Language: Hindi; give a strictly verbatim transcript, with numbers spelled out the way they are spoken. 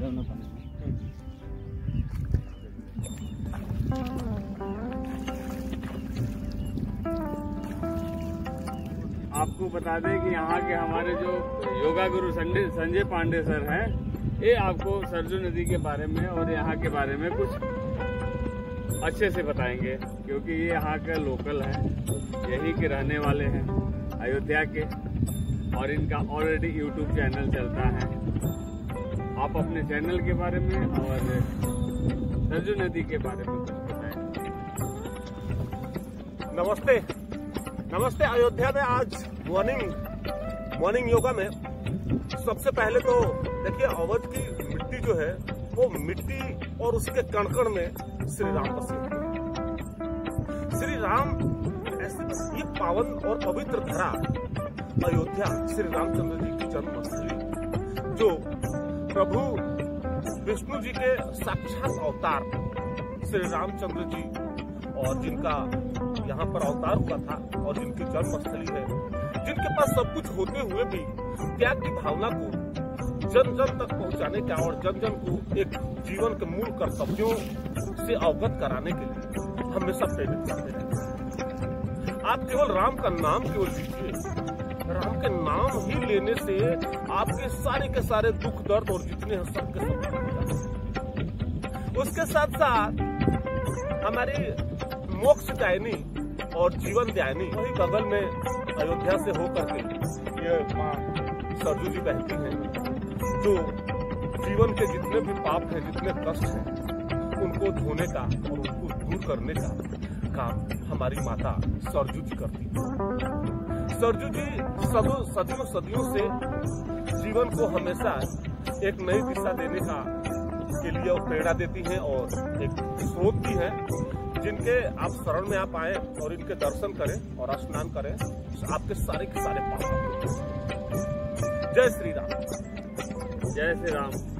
आपको बता दें कि यहाँ के हमारे जो योगा गुरु संजय संजय पांडे सर हैं, ये आपको सरजू नदी के बारे में और यहाँ के बारे में कुछ अच्छे से बताएंगे, क्योंकि ये यहाँ के लोकल हैं, यहीं के रहने वाले हैं, अयोध्या के, और इनका ऑलरेडी यूट्यूब चैनल चलता है। आप अपने चैनल के बारे में और सरजू नदी के बारे में कुछ बताएं। नमस्ते नमस्ते। अयोध्या में आज मॉर्निंग मॉर्निंग योगा में सबसे पहले तो देखिए, अवध की मिट्टी जो है वो मिट्टी और उसके कण कण में श्री राम बसे। श्री राम ऐसे ये पावन और पवित्र धरा अयोध्या श्री रामचंद्र जी की जन्मस्थली, जो प्रभु विष्णु जी के साक्षात अवतार श्री रामचंद्र जी, और जिनका यहाँ पर अवतार हुआ था और जिनकी जन्मस्थली है, जिनके पास सब कुछ होते हुए भी त्याग की भावना को जन जन तक पहुँचाने का और जन जन को एक जीवन के मूल कर्तव्यों से अवगत कराने के लिए हमेशा प्रेरित करते हैं। आप केवल राम का नाम केवल लीजिए, राम के नाम ही लेने से आपके सारे के सारे दुख दर्द और जितने हैं सबके सब। उसके साथ साथ हमारी मोक्ष दायनी और जीवन दायनी वही बगल में अयोध्या से होकर के ये माँ सरजू जी बहती हैं, जो जीवन के जितने भी पाप हैं, जितने कष्ट हैं, उनको धोने का और उनको दूर करने का काम हमारी माता सरजू जी करती है। सरजू जी सदों सदियों सदियों से जीवन को हमेशा एक नई दिशा देने का के लिए और प्रेरणा देती हैं, और एक स्रोत भी है जिनके आप शरण में आप आए और इनके दर्शन करें और स्नान करें, आपके सारे के सारे पाप। जय श्री राम। जय श्री राम।